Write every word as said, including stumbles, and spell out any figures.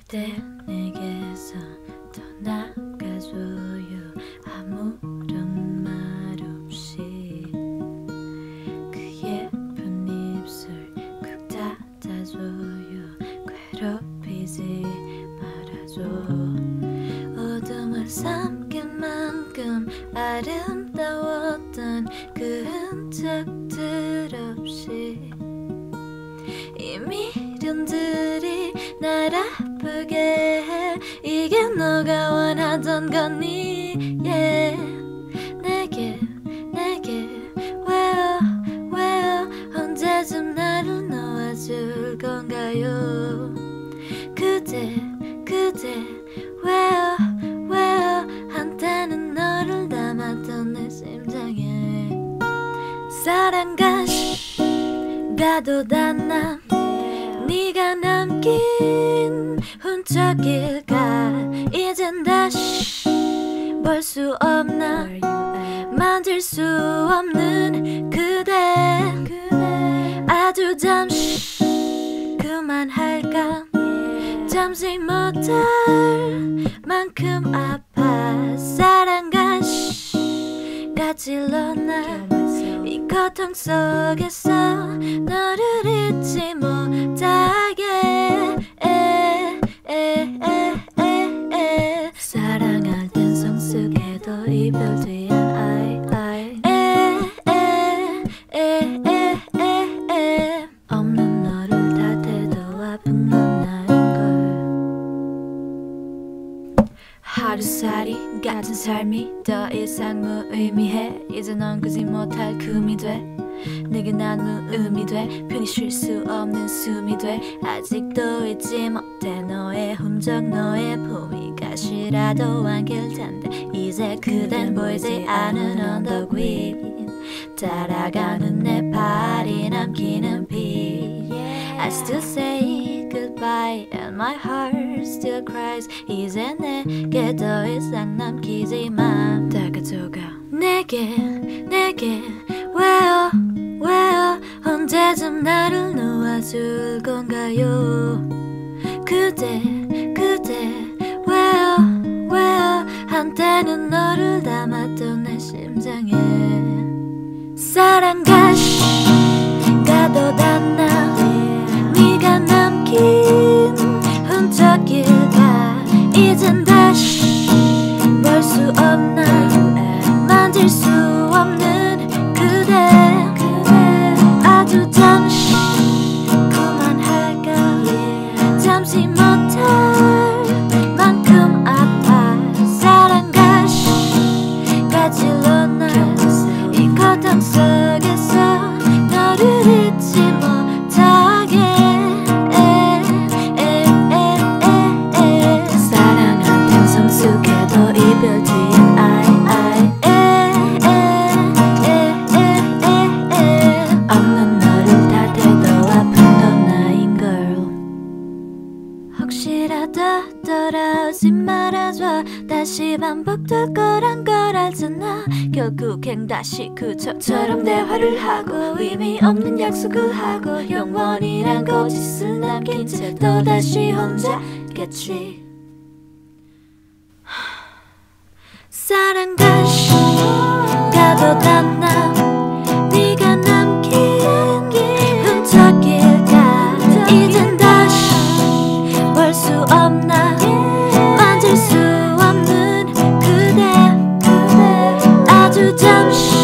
그대 내게서 떠나가줘요. 아무런 말 없이 그 예쁜 입술 꾹 닫아줘요. 괴롭히지 말아줘. 어둠을 삼킬 만큼 아름다웠던 그 흔적들 없이 이 미련들이 날 아프게 해. 이게 너가 원하던 거니? yeah. 내게 내게 왜요 왜요 언제쯤 나를 놓아줄 건가요? 그대 그대 왜요 왜요 한때는 너를 담았던 내 심장에 사랑과 가도 단남 네가 남긴 흔적일까. 이젠 다시 볼 수 없나. 만질 수 없는 그대 아주 잠시 그만할까. 잠시 못할 만큼 아파. 사랑과 가질러나 이 고통 속에서 너를 잊지 못하게. 에, 에, 에, 에, 에. 사랑할 땐 성숙해도 이별 뒤엔 아이 아이 에, 에, 에, 에, 에, 에. 없는 너를 탓해도 아픈 건 나인걸. 하루살이 같은 삶이 더 이상 무의미해. 이제 넌 끄지 못할 금이 돼. 내게 난 무음이 돼. 편히 쉴 수 없는 숨이 돼. 아직도 잊지 못해 너의 흔적 너의 품위가 싫어도 안길 텐데. 이제 그댄 보이지 않은 언덕 위 따라가는 내 발이 남기는 비. I still say goodbye and my heart still cries. 이제 내게 더 이상 남기지 마. 다가져가 내게 내게 왜요 왜요 언제쯤 나를 놓아줄 건가요? 그대 그대 왜요 왜요 한때는 너를 담았던 내 심장에 사랑과 가도 닿나. 네가 남긴 흔적일까. 이젠 다시 볼 수 없나. 만질 수 없는 그대 아주 잠시 그만할까. 잠시 못할 만큼 아파. 사랑과 가질러나 이 고통 속에서 너를 잊지 못하게. 에, 에, 에, 에, 에. 사랑할 땐 성숙해도 이별 뒤엔 아이 아이 에, 에, 에, 에, 에, 에. 없는 너를 탓해도 아픈 건 나인걸. 혹시라도 돌아오지 말아줘. 다시 반복될 거란 걸 알잖아. 결국엔 다시 그처럼 대화를 하고 의미 없는 약속을 하고 영원이란 거짓을 남긴 채 또다시 혼자겠지. 사랑과 가도 닿나. 네가 남긴 흔적일까. 이젠 다시 볼 수 없나. 만질 수 없는 그대 아주 잠시